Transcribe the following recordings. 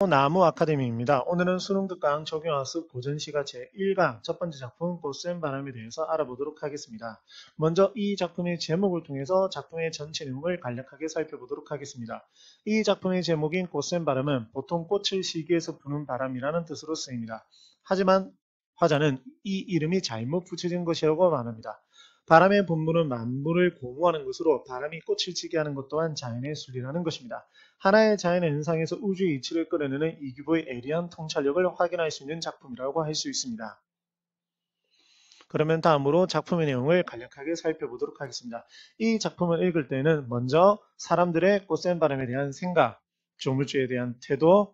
나무 아카데미입니다. 오늘은 수능 특강 적용학습 고전시가 제1강 첫 번째 작품 꽃샘 바람에 대해서 알아보도록 하겠습니다. 먼저 이 작품의 제목을 통해서 작품의 전체 내용을 간략하게 살펴보도록 하겠습니다. 이 작품의 제목인 꽃샘 바람은 보통 꽃을 시기해서 부는 바람이라는 뜻으로 쓰입니다. 하지만 화자는 이 이름이 잘못 붙여진 것이라고 말합니다. 바람의 본분은 만물을 고무하는 것으로 바람이 꽃을 지게 하는 것 또한 자연의 순리라는 것입니다. 하나의 자연의 현상에서 우주의 이치를 끌어내는 이규보의 예리한 통찰력을 확인할 수 있는 작품이라고 할 수 있습니다. 그러면 다음으로 작품의 내용을 간략하게 살펴보도록 하겠습니다. 이 작품을 읽을 때는 먼저 사람들의 꽃샘 바람에 대한 생각, 조물주에 대한 태도,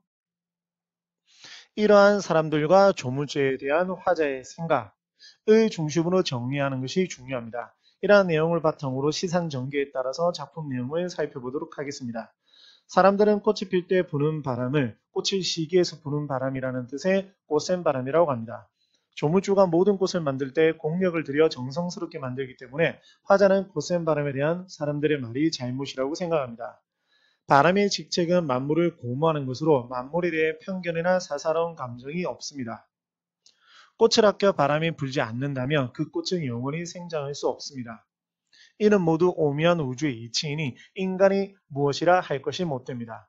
이러한 사람들과 조물주에 대한 화자의 생각을 중심으로 정리하는 것이 중요합니다. 이러한 내용을 바탕으로 시상 전개에 따라서 작품 내용을 살펴보도록 하겠습니다. 사람들은 꽃이 필 때 부는 바람을 꽃을 시기해서 부는 바람이라는 뜻의 꽃샘 바람이라고 합니다. 조물주가 모든 꽃을 만들 때 공력을 들여 정성스럽게 만들기 때문에 화자는 꽃샘 바람에 대한 사람들의 말이 잘못이라고 생각합니다. 바람의 직책은 만물을 고무하는 것으로 만물에 대해 편견이나 사사로운 감정이 없습니다. 꽃을 아껴 바람이 불지 않는다면 그 꽃은 영원히 생장할 수 없습니다. 이는 모두 오묘한 우주의 이치이니 인간이 무엇이라 할 것이 못됩니다.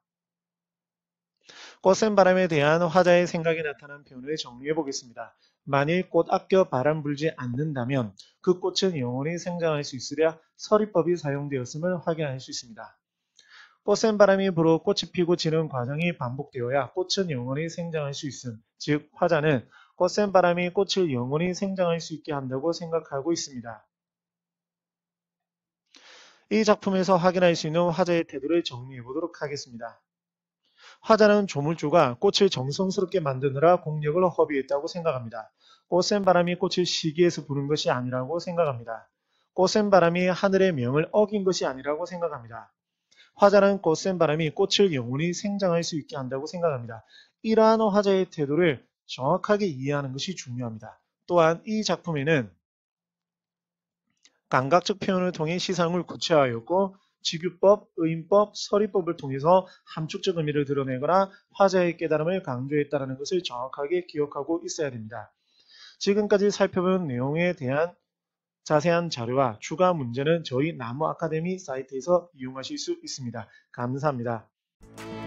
꽃샘 바람에 대한 화자의 생각이 나타난 표현을 정리해 보겠습니다. 만일 꽃 아껴 바람 불지 않는다면 그 꽃은 영원히 생장할 수 있으랴 서리법이 사용되었음을 확인할 수 있습니다. 꽃샘 바람이 불어 꽃이 피고 지는 과정이 반복되어야 꽃은 영원히 생장할 수 있음. 즉 화자는 꽃샘 바람이 꽃을 영원히 생장할 수 있게 한다고 생각하고 있습니다. 이 작품에서 확인할 수 있는 화자의 태도를 정리해 보도록 하겠습니다. 화자는 조물주가 꽃을 정성스럽게 만드느라 공력을 허비했다고 생각합니다. 꽃샘 바람이 꽃을 시기해서 부는 것이 아니라고 생각합니다. 꽃샘 바람이 하늘의 명을 어긴 것이 아니라고 생각합니다. 화자는 꽃샘 바람이 꽃을 영원히 생장할 수 있게 한다고 생각합니다. 이러한 화자의 태도를 정확하게 이해하는 것이 중요합니다. 또한 이 작품에는 감각적 표현을 통해 시상을 구체화하였고 직유법, 의인법, 서리법을 통해서 함축적 의미를 드러내거나 화자의 깨달음을 강조했다는 것을 정확하게 기억하고 있어야 됩니다. 지금까지 살펴본 내용에 대한 자세한 자료와 추가 문제는 저희 나무 아카데미 사이트에서 이용하실 수 있습니다. 감사합니다.